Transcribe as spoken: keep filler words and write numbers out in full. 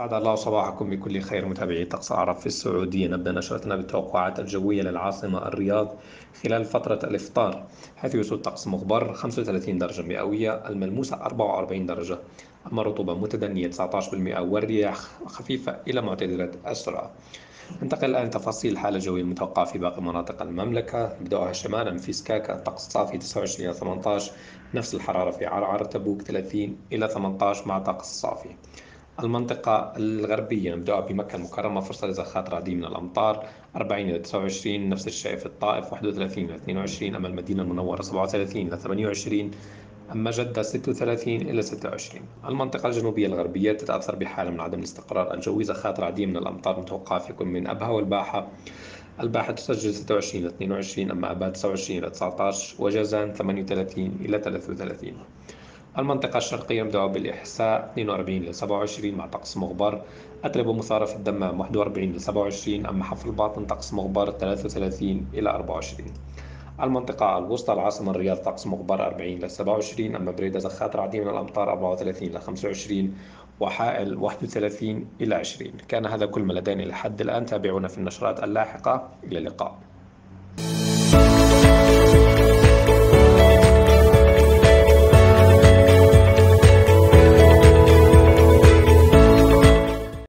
أسعد الله صباحكم بكل خير متابعي طقس عرب في السعودية. نبدأ نشرتنا بالتوقعات الجوية للعاصمة الرياض خلال فترة الإفطار، حيث يسود طقس مغبر خمسة وثلاثين درجة مئوية، الملموسة أربعة وأربعين درجة، أما الرطوبة متدنية تسعة عشر بالمئة والرياح خفيفة إلى معتدلة السرعة. ننتقل الآن تفاصيل الحالة الجوية المتوقعة في باقي مناطق المملكة. نبدأها شمالا في سكاكا طقس صافي تسعة وعشرين إلى ثمانية عشر، نفس الحرارة في عرعر تبوك ثلاثين إلى ثمانية عشر مع طقس صافي. المنطقة الغربية نبدأ بمكة المكرمة، فرصة لزخات رعدية من الأمطار أربعين إلى تسعة وعشرين، نفس الشيء في الطائف واحد وثلاثين إلى اثنين وعشرين، أما المدينة المنورة سبعة وثلاثين إلى ثمانية وعشرين، أما جدة ستة وثلاثين إلى ستة وعشرين. المنطقة الجنوبية الغربية تتأثر بحالة من عدم الاستقرار الجوي، زخات رعدية من الأمطار متوقعة في كل من أبها والباحة. الباحة تسجل ستة وعشرين إلى اثنين وعشرين، أما أبها تسعة وعشرين إلى تسعة عشر، وجازان ثمانية وثلاثين إلى ثلاثة وثلاثين. المنطقة الشرقية نبدأ بالإحساء اثنين وأربعين إلى سبعة وعشرين مع طقس مغبر، أتربة مثارة في الدمام واحد وأربعين إلى سبعة وعشرين، أما حفر الباطن طقس مغبر ثلاثة وثلاثين إلى أربعة وعشرين. المنطقة الوسطى العاصمة الرياض طقس مغبر أربعين إلى سبعة وعشرين، أما بريدة زخات رعدية من الأمطار أربعة وثلاثين إلى خمسة وعشرين، وحائل واحد وثلاثين إلى عشرين. كان هذا كل ما لدينا لحد الآن، تابعونا في النشرات اللاحقة. إلى اللقاء.